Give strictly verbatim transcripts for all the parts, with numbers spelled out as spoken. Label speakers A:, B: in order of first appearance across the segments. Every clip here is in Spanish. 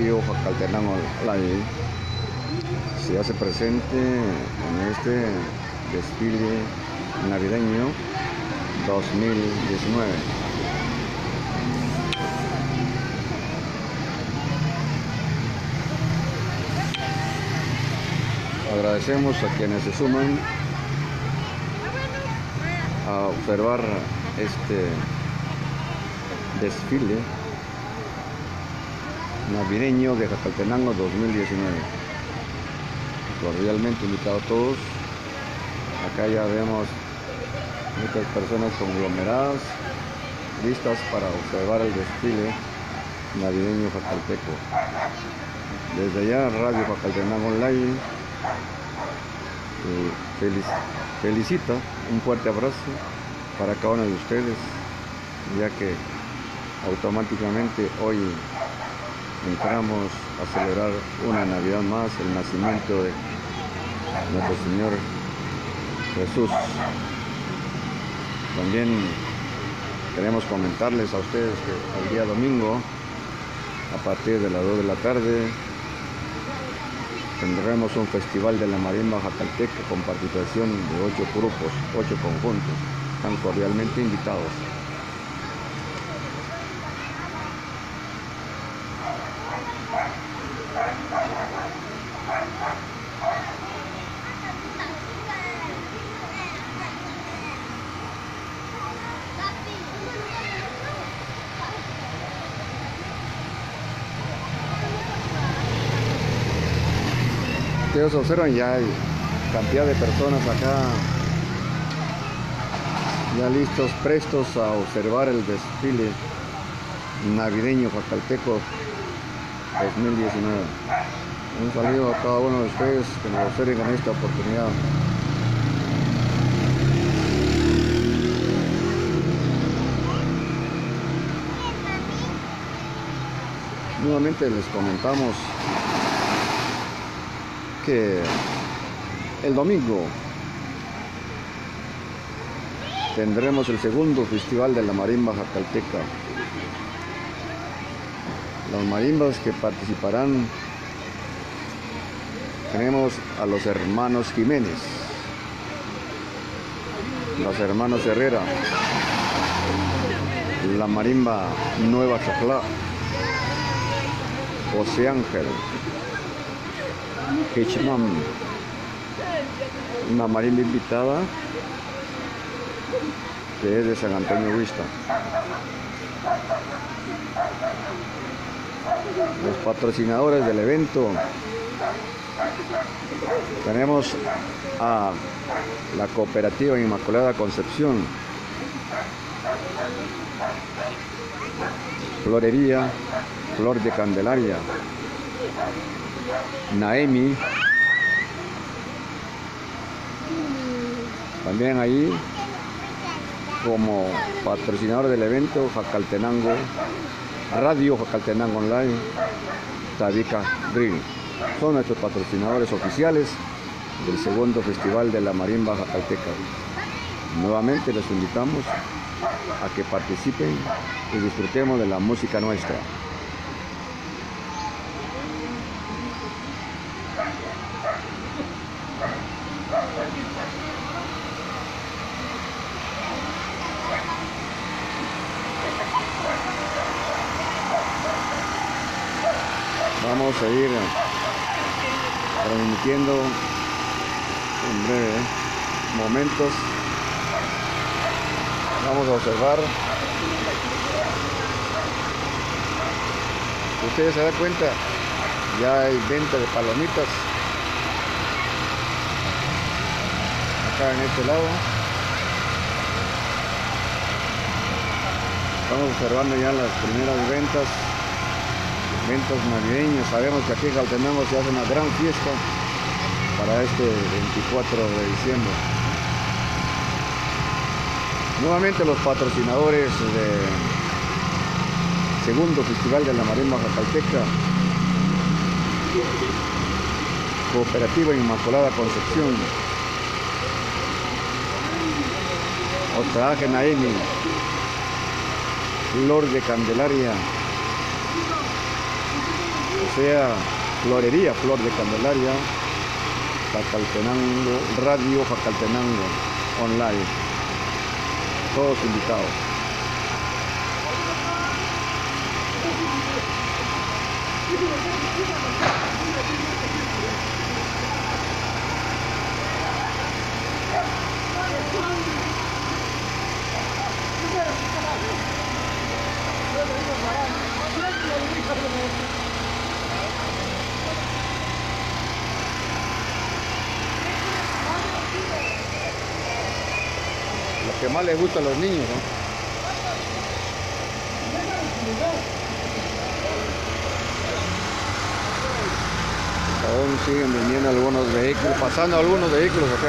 A: Radio Jacaltenango Live se hace presente en este desfile navideño dos mil diecinueve. Agradecemos a quienes se suman a observar este desfile navideño de Jacaltenango dos mil diecinueve. Cordialmente invitados a todos. Acá ya vemos muchas personas conglomeradas, listas para observar el desfile navideño jacalteco. Desde allá, Radio Jacaltenango Online eh, felic felicita, un fuerte abrazo para cada uno de ustedes, ya que automáticamente hoy entramos a celebrar una Navidad más, el nacimiento de nuestro Señor Jesús. También queremos comentarles a ustedes que el día domingo, a partir de las dos de la tarde, tendremos un festival de la marimba jacalteca con participación de ocho grupos, ocho conjuntos. Están cordialmente invitados. Ustedes observan, ya hay cantidad de personas acá ya listos, prestos a observar el desfile navideño jacalteco dos mil diecinueve. Un saludo a cada uno de ustedes que nos observen en esta oportunidad. Nuevamente les comentamos que el domingo tendremos el segundo festival de la marimba jacalteca. Los marimbas que participarán, tenemos a los hermanos Jiménez, los hermanos Herrera, la marimba Nueva Chaclá, José Ángel, Hichman, una marimba invitada que es de San Antonio Huixta. Los patrocinadores del evento, tenemos a la Cooperativa Inmaculada Concepción, Florería Flor de Candelaria, Naemi, también ahí como patrocinador del evento Jacaltenango, Radio Jacaltenango Online, Tabica Grill. Son nuestros patrocinadores oficiales del segundo festival de la marimba jacalteca. Nuevamente les invitamos a que participen y disfrutemos de la música nuestra. Vamos a ir transmitiendo en breve momentos. Vamos a observar. Si ustedes se dan cuenta, ya hay venta de palomitas acá en este lado. Estamos observando ya las primeras ventas. Ventas navideños. Sabemos que aquí en Jacaltenango se hace una gran fiesta para este veinticuatro de diciembre. Nuevamente los patrocinadores del segundo festival de la marimba jacalteca, Cooperativa Inmaculada Concepción, Hospedaje Naemi, Flor de Candelaria, o sea, Florería Flor de Candelaria, Jacaltenango, Radio Jacaltenango Online, todos invitados. Lo que más les gusta a los niños, ¿no? Aún siguen viniendo algunos vehículos, pasando algunos vehículos acá.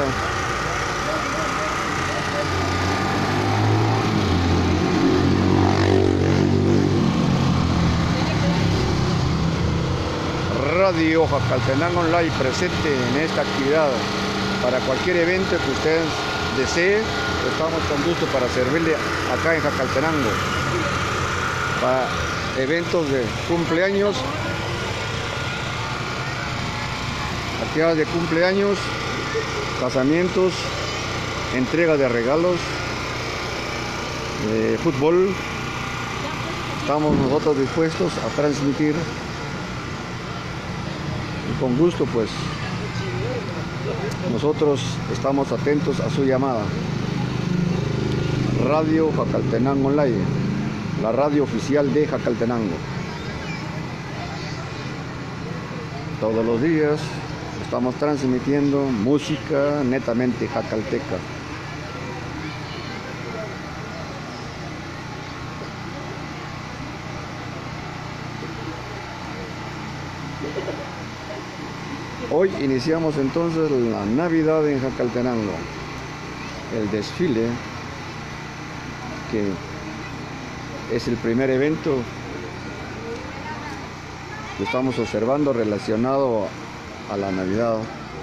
A: Radio Jacaltenango Online presente en esta actividad. Para cualquier evento que ustedes deseen, estamos con gusto para servirle acá en Jacaltenango. Para eventos de cumpleaños, actividades de cumpleaños, casamientos, entrega de regalos, de fútbol. Estamos nosotros dispuestos a transmitir. Y con gusto, pues, nosotros estamos atentos a su llamada. Radio Jacaltenango Online, la radio oficial de Jacaltenango. Todos los días estamos transmitiendo música netamente jacalteca. Hoy iniciamos entonces la Navidad en Jacaltenango, el desfile, que es el primer evento que estamos observando relacionado a la Navidad.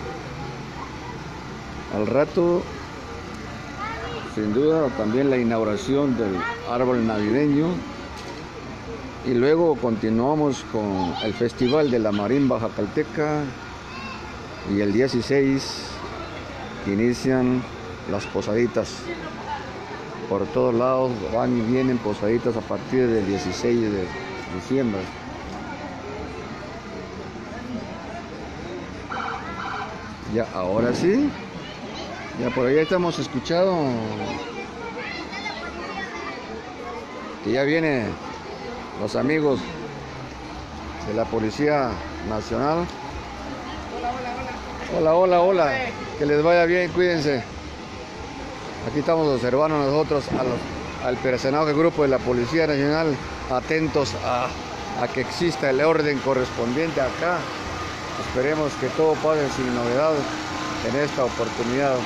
A: Al rato, sin duda, también la inauguración del árbol navideño, y luego continuamos con el Festival de la Marimba Jacalteca. Y el dieciséis inician las posaditas. Por todos lados van y vienen posaditas a partir del dieciséis de diciembre. Ya, ahora sí. Ya por ahí estamos escuchando que ya vienen los amigos de la Policía Nacional. Hola, hola, hola, que les vaya bien, cuídense. Aquí estamos observando nosotros a los, al personaje grupo de la Policía Nacional, atentos a, a que exista el orden correspondiente acá. Esperemos que todo pase sin novedad en esta oportunidad.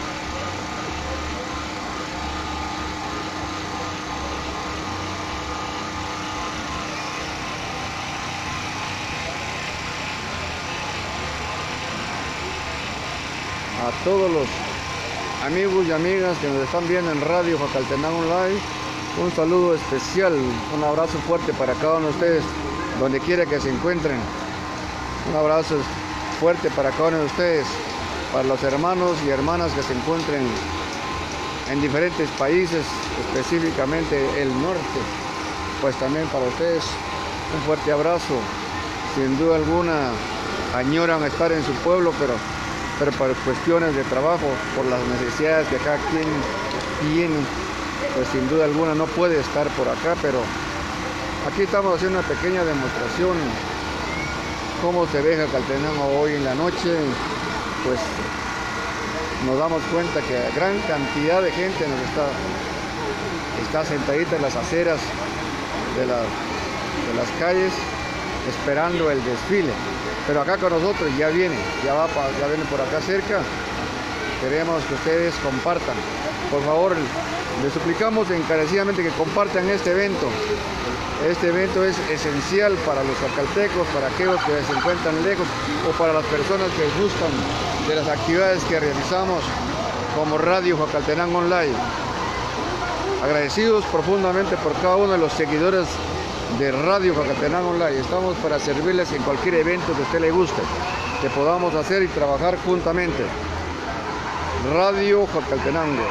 A: A todos los amigos y amigas que nos están viendo en Radio Jacaltenango Online, un saludo especial, un abrazo fuerte para cada uno de ustedes, donde quiera que se encuentren. Un abrazo fuerte para cada uno de ustedes, para los hermanos y hermanas que se encuentren en diferentes países, específicamente el norte, pues también para ustedes un fuerte abrazo. Sin duda alguna añoran estar en su pueblo, pero pero por cuestiones de trabajo, por las necesidades que cada quien tiene, pues sin duda alguna no puede estar por acá, pero aquí estamos haciendo una pequeña demostración cómo se ve Jacaltenango hoy en la noche. Pues nos damos cuenta que gran cantidad de gente nos está, está sentadita en las aceras de, la, de las calles esperando el desfile. Pero acá con nosotros ya viene, ya va, ya viene por acá cerca. Queremos que ustedes compartan. Por favor, les suplicamos encarecidamente que compartan este evento. Este evento es esencial para los jacaltecos, para aquellos que se encuentran lejos o para las personas que gustan de las actividades que realizamos como Radio Jacaltenango Online. Agradecidos profundamente por cada uno de los seguidores de Radio Jacaltenango Online. Estamos para servirles en cualquier evento que a usted le guste, que podamos hacer y trabajar juntamente. Radio Jacaltenango.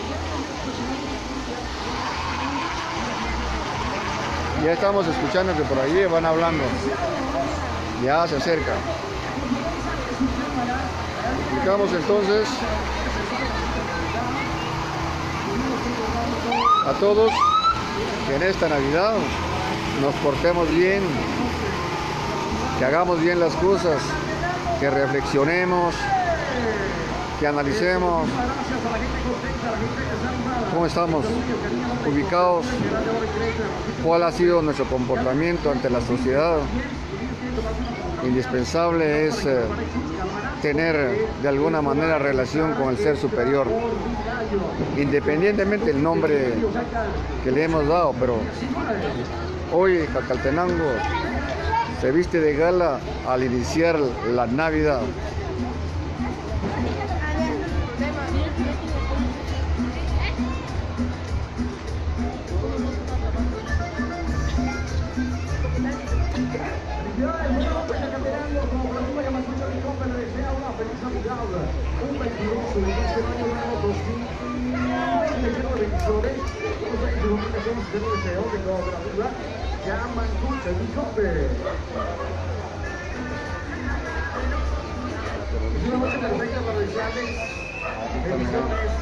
A: Ya estamos escuchando que por allí van hablando. Ya se acerca. Explicamos entonces a todos que en esta Navidad nos portemos bien, que hagamos bien las cosas, que reflexionemos, que analicemos cómo estamos ubicados, cuál ha sido nuestro comportamiento ante la sociedad. Indispensable es eh, tener de alguna manera relación con el ser superior, independientemente del nombre que le hemos dado, pero hoy Jacaltenango se viste de gala al iniciar la Navidad.
B: Es una noche perfecta para desearles bendiciones.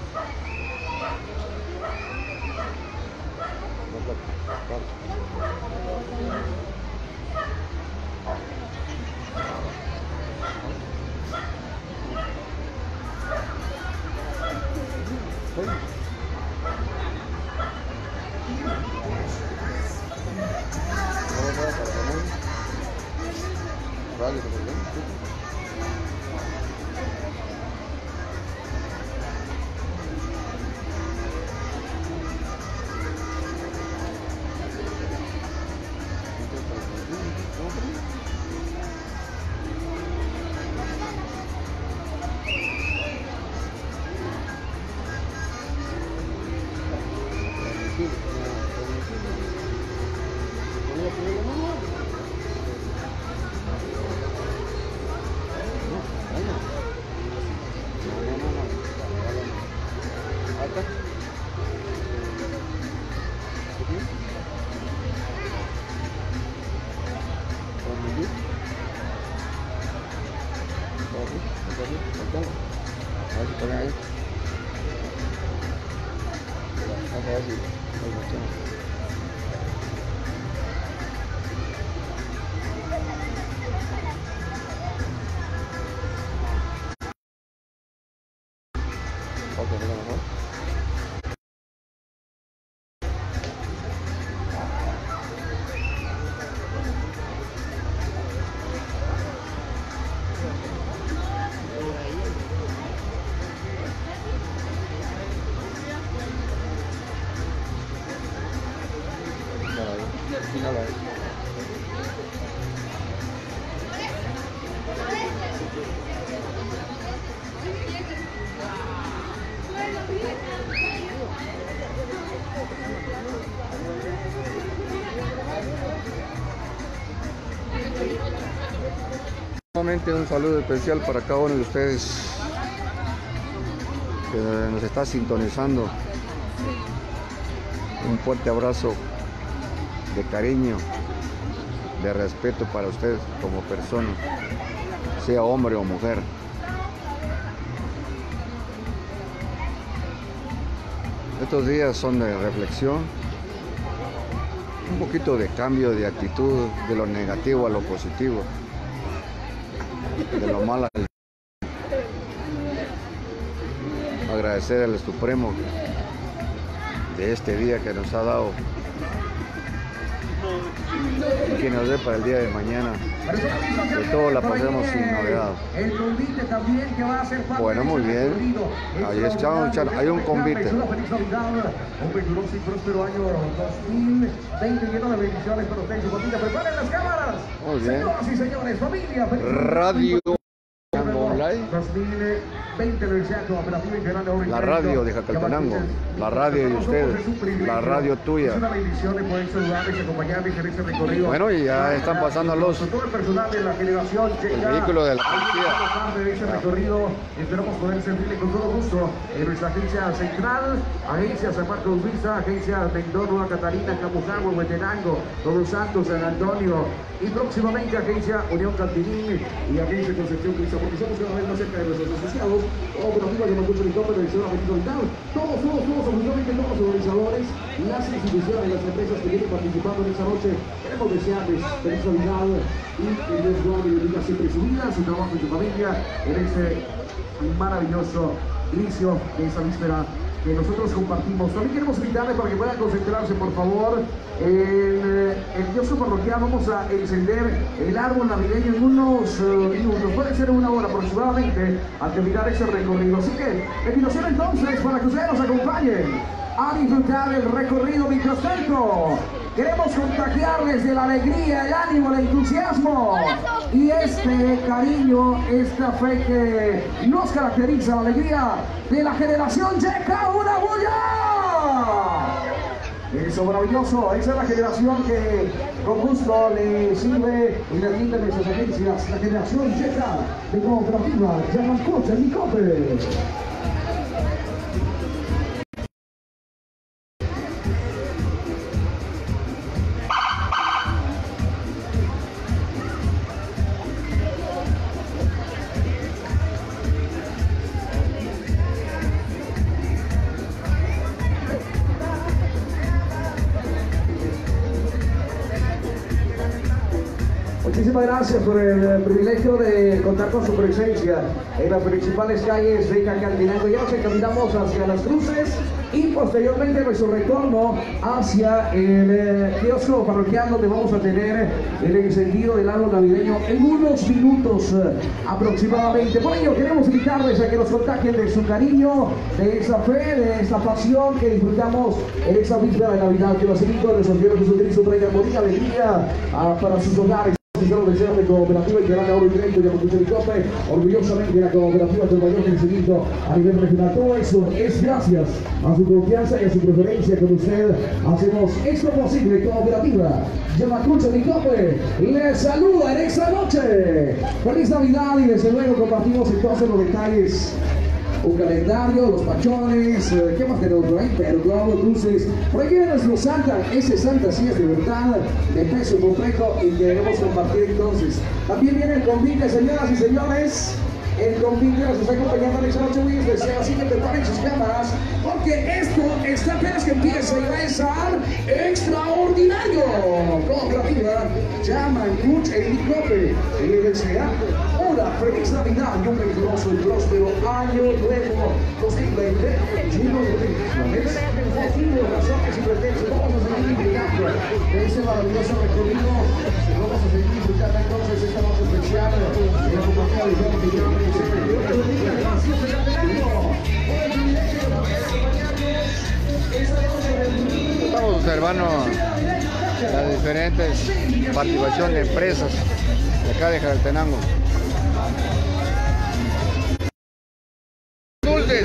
A: Nuevamente un saludo especial para cada uno de ustedes que nos está sintonizando. Un fuerte abrazo de cariño, de respeto para ustedes como persona, sea hombre o mujer. Estos días son de reflexión, un poquito de cambio de actitud, de lo negativo a lo positivo, de lo malo al... Agradecer al Supremo de este día que nos ha dado y que nos dé para el día de mañana, que todos la pasemos sin novedad. Bueno, muy bien, ahí estamos, hay un convite.
B: Un venturoso y próspero año dos mil veinte lleno de bendiciones para usted y su familia. Preparen las cámaras.
A: Muy bien.
B: Señoras y señores, familia,
A: Radio Online.
B: dos mil veinte. veinte del Centro Cooperativa Integral de Oro y
A: La
B: Crédito.
A: radio de Jacaltenango, la radio de ustedes, la radio tuya.
B: Es una bendición de poder saludarles y acompañarles en este recorrido.
A: Bueno, y ya están pasando los
B: todo el personal de la generación
A: el vehículo de la policía.
B: parte de este recorrido. Esperamos poder servirle con todo gusto en nuestra agencia central, agencia San Marcos Vista, agencia Mendoza, Catarina, Camujagua, Huetenango, Todos Santos, San Antonio, y próximamente agencia Unión Cantinín y agencia Concepción Cristo, porque somos cada vez más cerca de nuestros asociados. Operativa Yamacucho Helicóptero, Dirección Benito Vital, todos, todos, todos, absolutamente todos los organizadores, las instituciones, las empresas que vienen participando en esta noche. Queremos desearles feliz Navidad y que Dios guarde y bendiga siempre su vida, su trabajo y su familia en este maravilloso inicio de esta víspera que nosotros compartimos. También queremos invitarles para que puedan concentrarse, por favor, en el kiosco parroquial. Vamos a encender el árbol navideño en unos uh, minutos, puede ser una hora aproximadamente, al terminar ese recorrido. Así que, la invitación entonces para que ustedes nos acompañen a disfrutar el recorrido. Mientras tanto, queremos contagiarles de la alegría, el ánimo, el entusiasmo y este cariño, esta fe que nos caracteriza, la alegría de la generación Yeca. ¡Una bulla! Eso maravilloso, esa es la generación que con gusto le sirve y le atiende de nuestras agencias, la generación Yeca de Cooperativa Yamacucho Helicóptero. Muchísimas gracias por el privilegio de contar con su presencia en las principales calles de Jacaltenango. Ya nos encaminamos hacia las cruces y posteriormente nuestro retorno hacia el eh, kiosco parroquial, donde vamos a tener el encendido del árbol navideño en unos minutos eh, aproximadamente. Por ello queremos invitarles a que nos contagien de su cariño, de esa fe, de esta pasión que disfrutamos en esta víspera de Navidad. Que los invito a nuestro Señor Jesucristo traiga bonita alegría ah, para sus hogares. Los deseos de Cooperativa Integral de Oro y Crédito Yamacucho Helicóptero, orgullosamente la cooperativa del mayor crecimiento a nivel regional. Todo eso es gracias a su confianza y a su preferencia. Con usted hacemos esto posible. Cooperativa Yamacucho Helicóptero les saluda en esta noche. Feliz Navidad y desde luego compartimos entonces los detalles. Un calendario, los pachones, eh, ¿qué más tenemos por ahí? Pero globos, luces. Por ahí viene nuestro Santa, ese Santa sí es de verdad, de peso completo y queremos compartir entonces. También viene el convite, señoras y señores. El convite nos está acompañando en esta noche muy especial, así que preparen sus cámaras, porque esto está apenas que empieza y va a estar extraordinario. Cooperativa Yamacucho Helicóptero y le desea una feliz Navidad y un venturoso y próspero año nuevo dos mil veinte, lleno de bendiciones, motivos, razones y pretextos. Vamos a seguir disfrutando de este maravilloso recorrido. Vamos a seguir disfrutando entonces esta noche especial de la compañía de John Miguel.
A: Estamos observando las diferentes participaciones de empresas de acá de Jacaltenango. Dulces.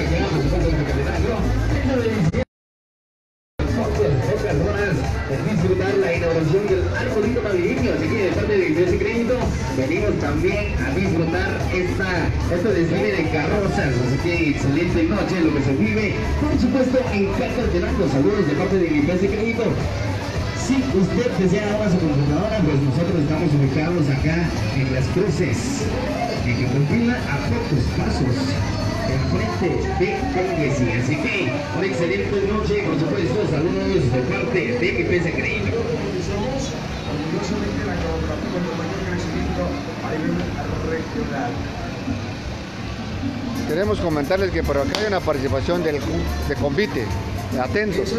C: Disfrutar la inauguración del arbolito navideño, así que de parte de Iglesia y Crédito venimos también a disfrutar esta, este desfile de carrozas, así que excelente noche lo que se vive, por supuesto en Jacaltenango. Saludos de parte de Iglesia y Crédito. Si usted desea ahora su computadora, pues nosotros estamos ubicados acá en Las Cruces, en Jacaltenango, a pocos pasos enfrente de la iglesia. Así que una excelente noche, por supuesto, saludos de parte de mi Iglesia Crédito.
B: Somos orgullosamente la cooperativa con mayor crecimiento a nivel regional.
A: Queremos comentarles que por acá hay una participación del, de convite. Atentos.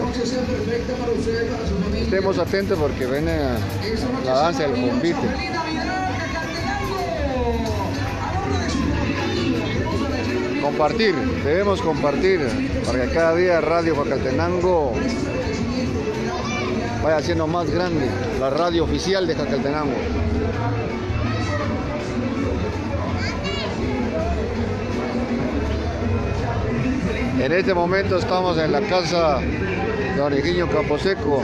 A: Estemos atentos porque viene la danza del convite. Compartir, debemos compartir para que cada día Radio Jacaltenango vaya siendo más grande, la radio oficial de Jacaltenango. En este momento estamos en la casa de Don Higinio Camposeco.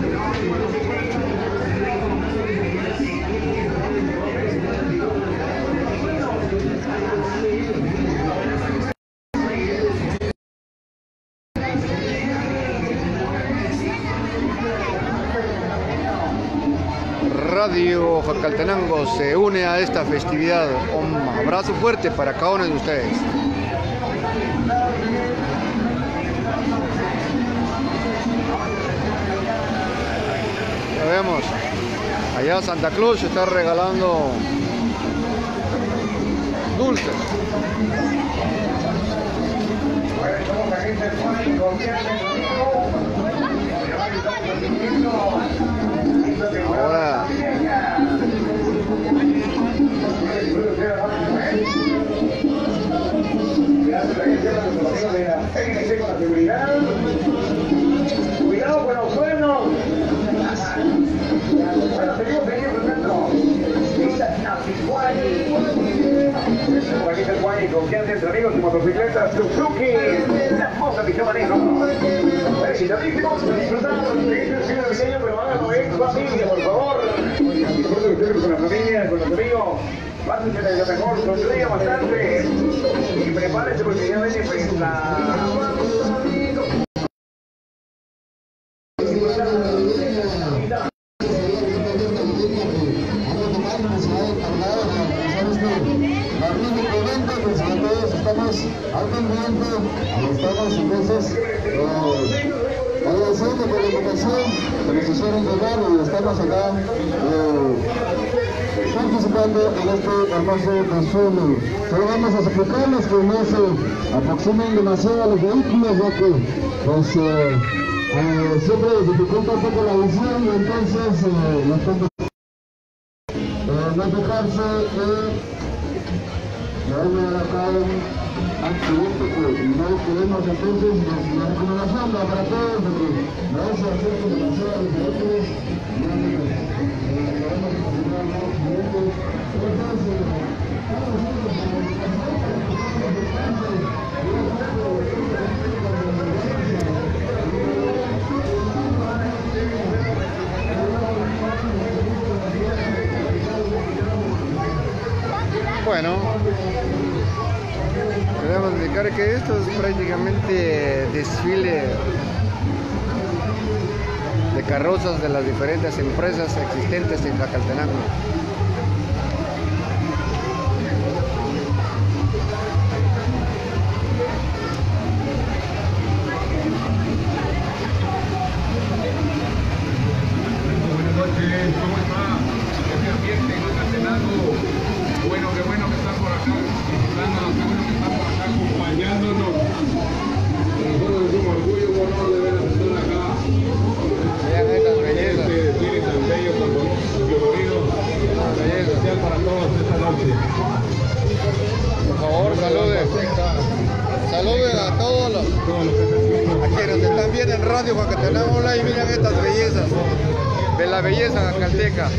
A: Radio Jacaltenango se une a esta festividad. Un abrazo fuerte para cada uno de ustedes. Ya vemos, allá Santa Claus está regalando dulces. Ahora
B: cuidado con los suelos. Bueno, seguimos teniendo aquí está el Guay, confianza entre amigos y motocicletas Suzuki, la famosa pista manejo. Felicitadísimos, disfrutando del siguiente cine navideño, pero háganlo en familia, por favor. Disfruten ustedes con la familia, con los amigos. Pásense de lo mejor, sonríe bastante y prepárense porque ya ven pues la...
D: Estamos al pendiente, estamos entonces eh, agradeciendo por la invitación que nos hicieron llegar y estamos acá eh, participando en este hermoso desfile. Solo vamos a suplicarles que no se aproximen demasiado a los vehículos, ya que pues, eh, eh, siempre dificulta un poco la visión y entonces eh, nos eh, no dejarse de llevarme a cabo un accidente que no queremos. Entonces la recomendación va para todos de que no se acerquen demasiado a los vehículos, ya que eh, vamos a continuar los accidentes. Entonces
A: bueno, queremos indicar que esto es prácticamente desfile de carrozas de las diferentes empresas existentes en Jacaltenango.
E: Buenas noches, ¿cómo está? Este ambiente en Jacaltenango. Bueno, qué bueno que están por acá, qué bueno que están por acá acompañándonos. Nosotros es un orgullo, un honor de ver a estar acá.
A: Vean estas bellezas.
E: Este desfile tan bello, tan colorido, tan especial para todos esta noche.
A: Por favor, saluden. Saluden a todos los a quienes están viendo en Radio Jacaltenango Online. Miren estas bellezas de la belleza jacalteca.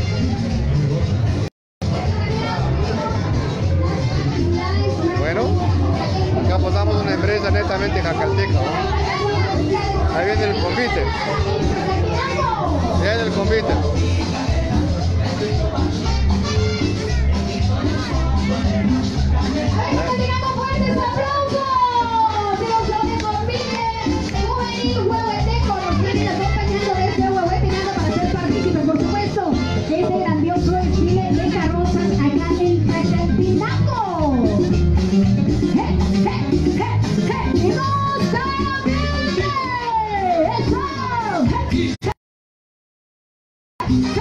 A: Bueno, acá pasamos una empresa netamente jacalteca, ¿no? Ahí viene el convite. Ahí viene el convite.
F: Este grandioso desfile de carrozas acá en Jacaltenango. ¡Hey, hey, hey, hey! ¡Y no está bien! ¡Eso! ¡Hey, hey!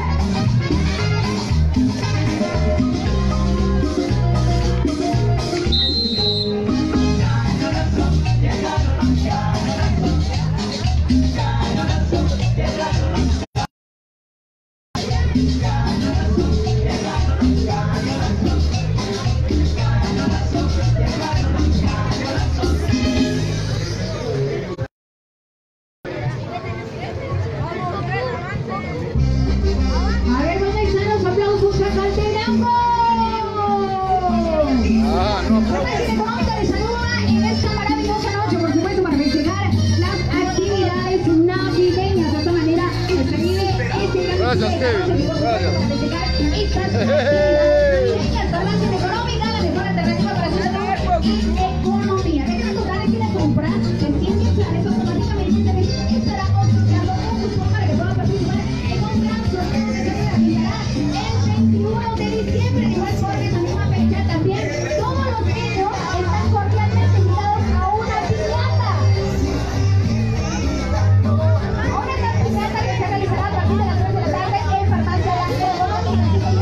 A: Kevin. Gracias.
F: Económica, la mejor alternativa para ciudadanos en economía. Déjenos tocar aquí la compra en cien mil planes automáticamente te estará otorgando un cupón para que puedan participar en un gran sorteo que se realizará el veintiuno de diciembre. De igual forma, en esa misma fecha también todos los niños están cordialmente invitados a una piñata. A una gran piñata que se realizará a partir de las tres de la tarde en Farmacia La Económica.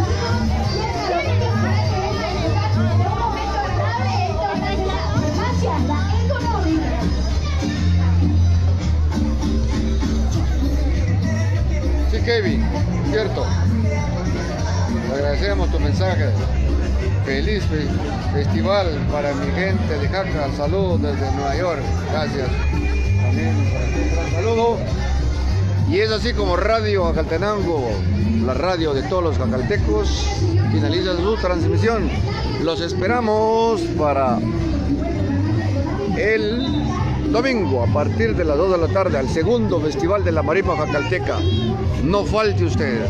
A: Sí, Kevin, cierto. Te agradecemos tu mensaje. Feliz fe- festival para mi gente de Jaca. Saludos desde Nueva York. Gracias. También para ti, un gran saludo. Y es así como Radio Jacaltenango, la radio de todos los jacaltecos, finaliza su transmisión. Los esperamos para el domingo a partir de las dos de la tarde al segundo Festival de la Marimba Jacalteca. No falte usted.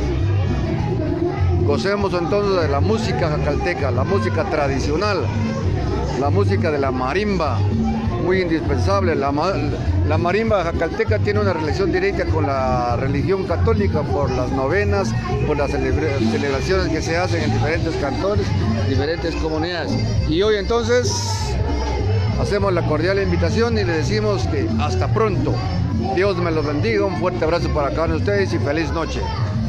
A: Gocemos entonces de la música jacalteca, la música tradicional, la música de la marimba, muy indispensable. La, ma la marimba jacalteca tiene una relación directa con la religión católica por las novenas, por las celebra celebraciones que se hacen en diferentes cantores, diferentes comunidades. Y hoy entonces hacemos la cordial invitación y le decimos que hasta pronto. Dios me los bendiga, un fuerte abrazo para cada uno de ustedes y feliz noche.